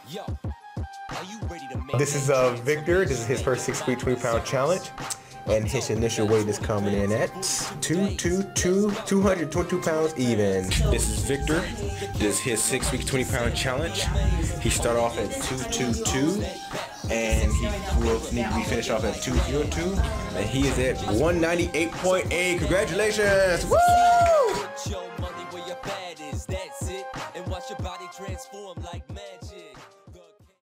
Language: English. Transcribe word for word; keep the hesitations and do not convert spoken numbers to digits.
This is uh, Victor. This is his first six week, twenty pound challenge. And his initial weight is coming in at two twenty-two, two hundred twenty-two pounds even. This is Victor. This is his six week, twenty pound challenge. He started off at two twenty-two, and he will need to be finished off at two oh two, and he is at one ninety-eight point eight. Congratulations! Woo! Show money where your bad is. That's it. And watch your body transform like